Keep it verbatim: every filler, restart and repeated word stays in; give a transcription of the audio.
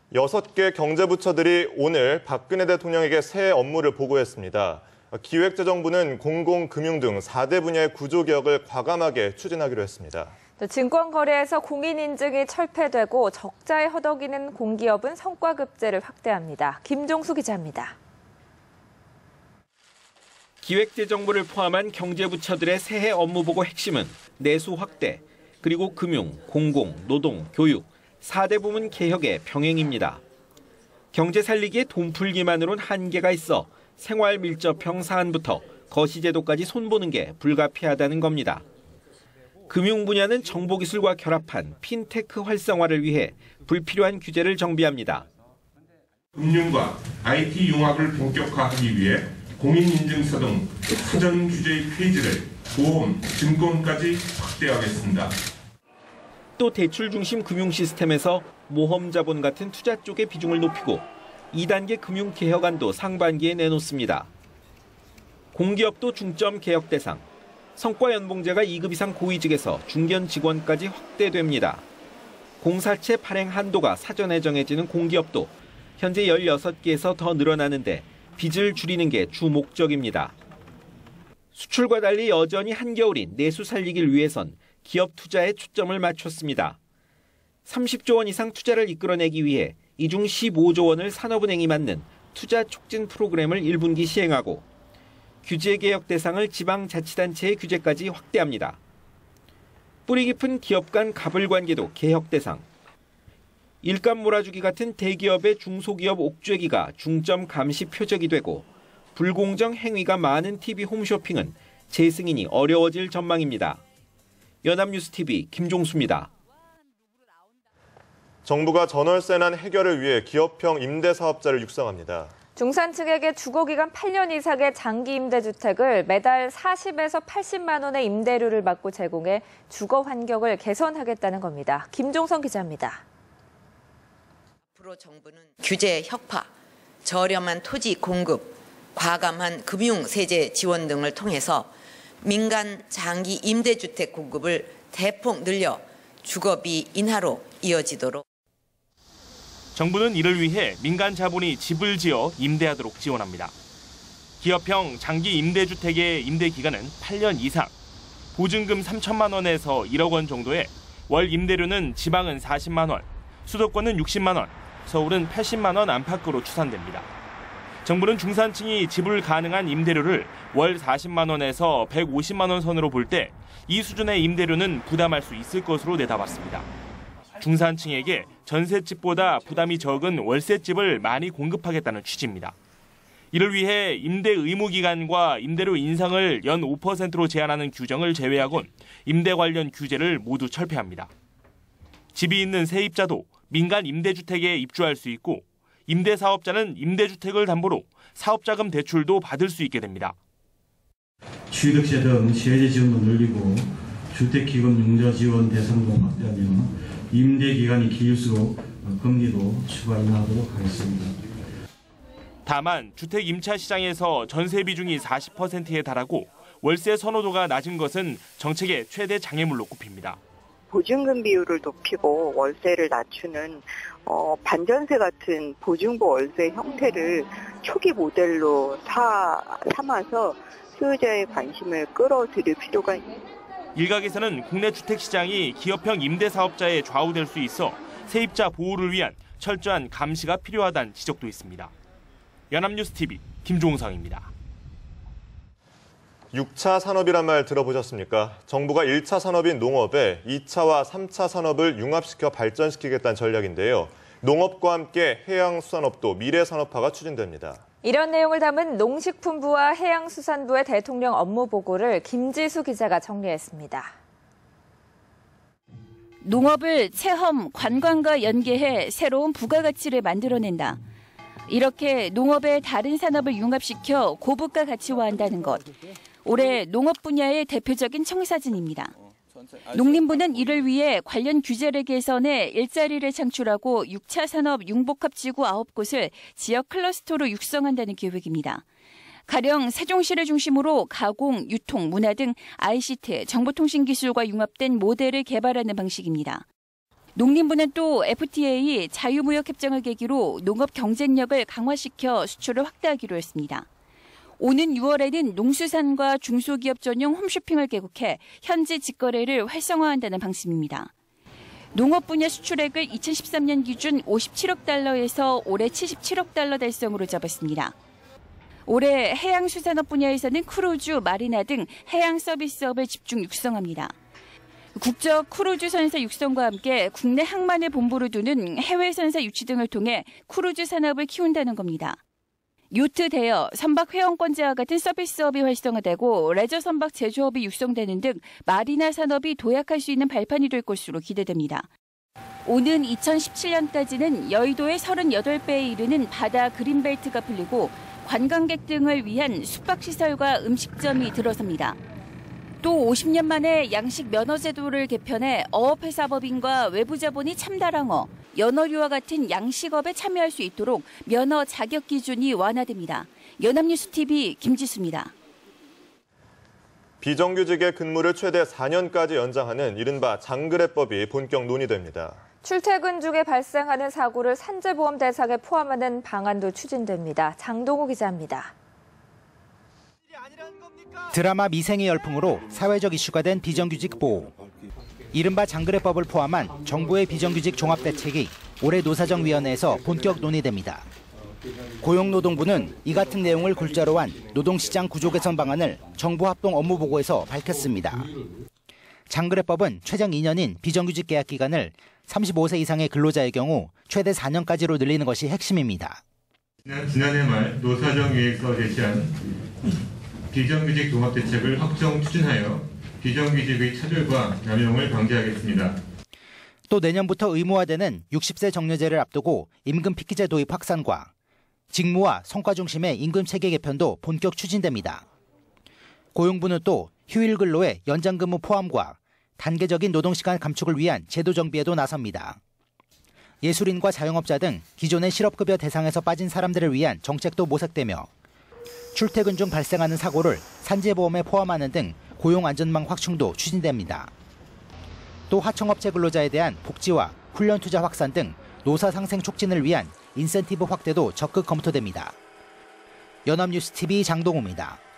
여섯 개 경제부처들이 오늘 박근혜 대통령에게 새 업무를 보고했습니다. 기획재정부는 공공, 금융 등 사 대 분야의 구조개혁을 과감하게 추진하기로 했습니다. 증권거래에서 공인인증이 철폐되고 적자에 허덕이는 공기업은 성과급제를 확대합니다. 김종수 기자입니다. 기획재정부를 포함한 경제부처들의 새해 업무보고 핵심은 내수 확대, 그리고 금융, 공공, 노동, 교육, 사 대 부문 개혁의 병행입니다. 경제 살리기에 돈 풀기만으론 한계가 있어 생활 밀접형 사안부터 거시제도까지 손보는 게 불가피하다는 겁니다. 금융 분야는 정보기술과 결합한 핀테크 활성화를 위해 불필요한 규제를 정비합니다. 금융과 아이티 융합을 본격화하기 위해 공인인증서 등 사전 규제의 페이지를 보험, 증권까지 확대하겠습니다. 또 대출 중심 금융 시스템에서 모험 자본 같은 투자 쪽의 비중을 높이고 이 단계 금융 개혁안도 상반기에 내놓습니다. 공기업도 중점 개혁 대상, 성과 연봉제가 이 급 이상 고위직에서 중견 직원까지 확대됩니다. 공사채 발행 한도가 사전에 정해지는 공기업도 현재 열여섯 개에서 더 늘어나는데 빚을 줄이는 게 주 목적입니다. 수출과 달리 여전히 한겨울인 내수 살리기를 위해선 기업 투자에 초점을 맞췄습니다. 삼십조 원 이상 투자를 이끌어내기 위해 이 중 십오조 원을 산업은행이 맡는 투자 촉진 프로그램을 일 분기 시행하고 규제 개혁 대상을 지방자치단체의 규제까지 확대합니다. 뿌리 깊은 기업 간 가불관계도 개혁 대상. 일감 몰아주기 같은 대기업의 중소기업 옥죄기가 중점 감시 표적이 되고 불공정 행위가 많은 티비 홈쇼핑은 재승인이 어려워질 전망입니다. 연합뉴스티비 김종수입니다. 정부가 전월세 난 해결을 위해 기업형 임대사업자를 육성합니다. 중산층에게 주거기간 팔 년 이상의 장기 임대주택을 매달 사십에서 팔십만 원의 임대료를 받고 제공해 주거 환경을 개선하겠다는 겁니다. 김종성 기자입니다. 앞으로 정부는 규제 혁파, 저렴한 토지 공급, 과감한 금융 세제 지원 등을 통해서 민간 장기 임대주택 공급을 대폭 늘려 주거비 인하로 이어지도록. 정부는 이를 위해 민간 자본이 집을 지어 임대하도록 지원합니다. 기업형 장기 임대주택의 임대 기간은 팔 년 이상, 보증금 삼천만 원에서 일억 원 정도에 월 임대료는 지방은 사십만 원, 수도권은 육십만 원, 서울은 팔십만 원 안팎으로 추산됩니다. 정부는 중산층이 지불 가능한 임대료를 월 사십만 원에서 백오십만 원 선으로 볼 때 이 수준의 임대료는 부담할 수 있을 것으로 내다봤습니다. 중산층에게 전셋집보다 부담이 적은 월세집을 많이 공급하겠다는 취지입니다. 이를 위해 임대 의무 기간과 임대료 인상을 연 오 퍼센트로 제한하는 규정을 제외하곤 임대 관련 규제를 모두 철폐합니다. 집이 있는 세입자도 민간 임대주택에 입주할 수 있고 임대사업자는 임대주택을 담보로 사업자금 대출도 받을 수 있게 됩니다. 취득세 등 세제 지원도 늘리고 주택기금 융자 지원 대상도 확대하며 임대기간이 길수록 금리도 추가 인하하도록 하겠습니다. 다만 주택 임차 시장에서 전세 비중이 사십 퍼센트에 달하고 월세 선호도가 낮은 것은 정책의 최대 장애물로 꼽힙니다. 보증금 비율을 높이고 월세를 낮추는 어, 반전세 같은 보증부 월세 형태를 초기 모델로 사, 삼아서 수요자의 관심을 끌어들일 필요가 있습니다. 일각에서는 국내 주택시장이 기업형 임대사업자에 좌우될 수 있어 세입자 보호를 위한 철저한 감시가 필요하다는 지적도 있습니다. 연합뉴스티비 김종성입니다. 육 차 산업이란 말 들어보셨습니까? 정부가 일 차 산업인 농업에 이 차와 삼 차 산업을 융합시켜 발전시키겠다는 전략인데요. 농업과 함께 해양수산업도 미래산업화가 추진됩니다. 이런 내용을 담은 농식품부와 해양수산부의 대통령 업무 보고를 김지수 기자가 정리했습니다. 농업을 체험, 관광과 연계해 새로운 부가가치를 만들어낸다. 이렇게 농업의 다른 산업을 융합시켜 고부가 가치화한다는 것. 올해 농업 분야의 대표적인 청사진입니다. 농림부는 이를 위해 관련 규제를 개선해 일자리를 창출하고 육 차 산업 융복합지구 아홉 곳을 지역 클러스터로 육성한다는 계획입니다. 가령 세종시를 중심으로 가공, 유통, 문화 등 아이씨티, 정보통신기술과 융합된 모델을 개발하는 방식입니다. 농림부는 또 에프티에이 자유무역 협정을 계기로 농업 경쟁력을 강화시켜 수출을 확대하기로 했습니다. 오는 유월에는 농수산과 중소기업 전용 홈쇼핑을 개국해 현지 직거래를 활성화한다는 방침입니다. 농업 분야 수출액을 이천십삼 년 기준 오십칠억 달러에서 올해 칠십칠억 달러 달성으로 잡았습니다. 올해 해양수산업 분야에서는 크루즈, 마리나 등 해양 서비스업을 집중 육성합니다. 국적 크루즈 선사 육성과 함께 국내 항만을 본부로 두는 해외 선사 유치 등을 통해 크루즈 산업을 키운다는 겁니다. 요트 대여, 선박 회원권제와 같은 서비스업이 활성화되고 레저 선박 제조업이 육성되는 등 마리나 산업이 도약할 수 있는 발판이 될 것으로 기대됩니다. 오는 이천십칠 년까지는 여의도의 서른여덟 배에 이르는 바다 그린벨트가 풀리고 관광객 등을 위한 숙박시설과 음식점이 들어섭니다. 또 오십 년 만에 양식 면허 제도를 개편해 어업회사법인과 외부 자본이 참다랑어, 연어류와 같은 양식업에 참여할 수 있도록 면허 자격 기준이 완화됩니다. 연합뉴스티비 김지수입니다. 비정규직의 근무를 최대 사 년까지 연장하는 이른바 장그래법이 본격 논의됩니다. 출퇴근 중에 발생하는 사고를 산재보험 대상에 포함하는 방안도 추진됩니다. 장동우 기자입니다. 드라마 미생의 열풍으로 사회적 이슈가 된 비정규직 보호. 이른바 장그래법을 포함한 정부의 비정규직 종합대책이 올해 노사정위원회에서 본격 논의됩니다. 고용노동부는 이 같은 내용을 골자로 한 노동시장 구조 개선 방안을 정부 합동 업무보고에서 밝혔습니다. 장그래법은 최장 이 년인 비정규직 계약 기간을 삼십오 세 이상의 근로자의 경우 최대 사 년까지로 늘리는 것이 핵심입니다. 지난해 말 노사정위에서 제시한 비정규직 종합대책을 확정 추진하여 비정규직의 차별과 남용을 방지하겠습니다. 또 내년부터 의무화되는 육십 세 정년제를 앞두고 임금 피키제 도입 확산과 직무와 성과 중심의 임금 체계 개편도 본격 추진됩니다. 고용부는 또 휴일 근로의 연장 근무 포함과 단계적인 노동시간 감축을 위한 제도 정비에도 나섭니다. 예술인과 자영업자 등 기존의 실업급여 대상에서 빠진 사람들을 위한 정책도 모색되며 출퇴근 중 발생하는 사고를 산재보험에 포함하는 등 고용안전망 확충도 추진됩니다. 또 하청업체 근로자에 대한 복지와 훈련 투자 확산 등 노사 상생 촉진을 위한 인센티브 확대도 적극 검토됩니다. 연합뉴스티비 장동우입니다.